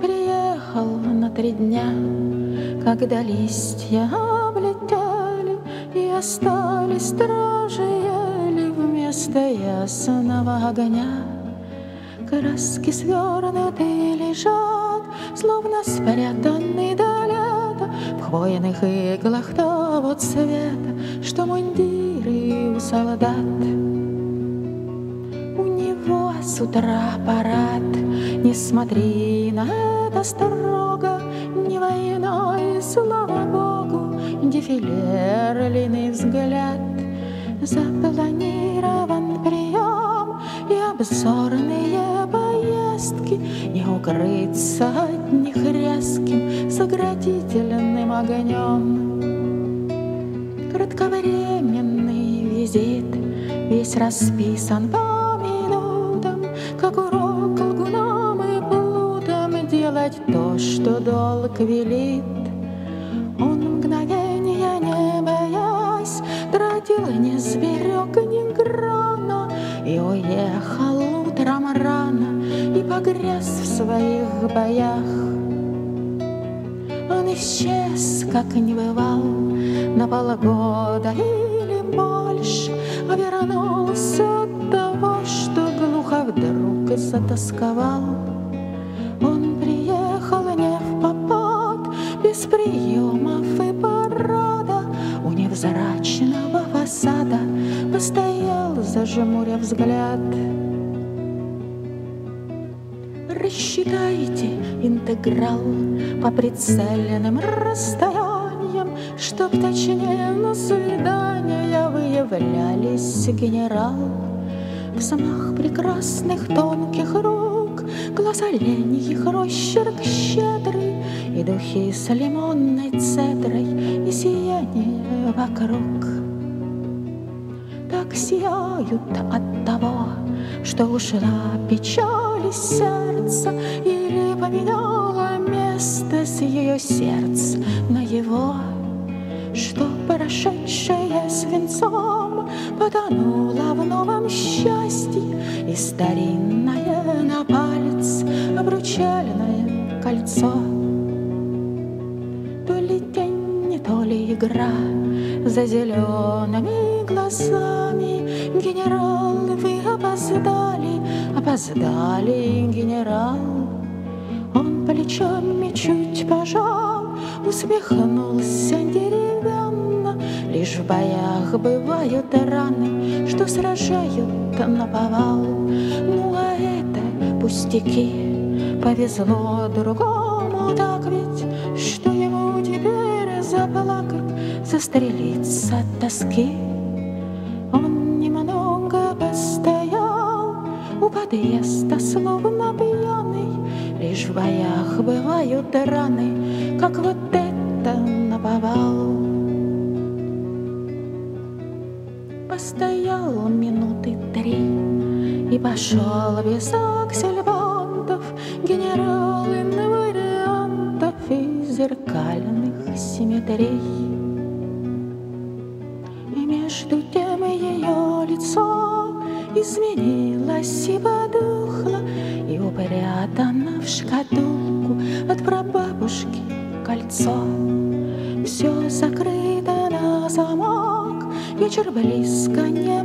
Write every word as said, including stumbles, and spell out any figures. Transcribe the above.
приехал на три дня, когда листья облетели и остались стражи ели вместо ясного огня. Краски свернутые лежат, словно спрятанные до лета в хвойных иглах того цвета, что мундиры у солдат. У него с утра парад, не смотри на это строго, не войной, слава богу, дефилерный взгляд. Запланирован прием и обзорные поездки, не укрыться от них резким заградительным огнем. Кратковременный визит весь расписан по минутам, как урок лгунам и плутам делать то, что долг велит. Он мгновенья не боясь тратил, не сберег ни грана, и уехал утром рано и погряз в своих боях. Он исчез, как не бывал, на полгода или больше, а вернулся от того, что глухо вдруг затосковал. Он приехал не впопад, без приемов и парада, у невзрачного фасада постоял, зажмуря взгляд. Рассчитайте интеграл по прицельным расстояниям, чтоб точнее на свидания вы являлись, генерал. Взмах прекрасных тонких рук, глаз оленьих, росчерк щедрый, и духи с лимонной цедрой, и сияние вокруг. Так сияют от того, что ушла печаль из сердца, или поменяла место с ее сердца на его, что прошедшее свинцом потонуло в новом счастье, и старинное на палец обручальное кольцо. То ли тень, то ли игра за зелеными глазами. Генерал, вы опоздали, опоздали, генерал. Он плечами чуть пожал, усмехнулся деревянно. Лишь в боях бывают раны, что сражают наповал. Ну а это пустяки, повезло другому так ведь, что ему теперь заплакать, застрелиться от тоски. Он немного постоял у подъезда, словно пьяный. Лишь в боях бывают раны, как вот это наповал. Постоял минуты три и пошел без аксельбантов, генерал инвариантов и зеркальных симметрий. И между тем ее лицо изменилось и подухло, и упрятано в шкатулку от прабабушки кольцо. Все закрыто на замок, вечер близко, не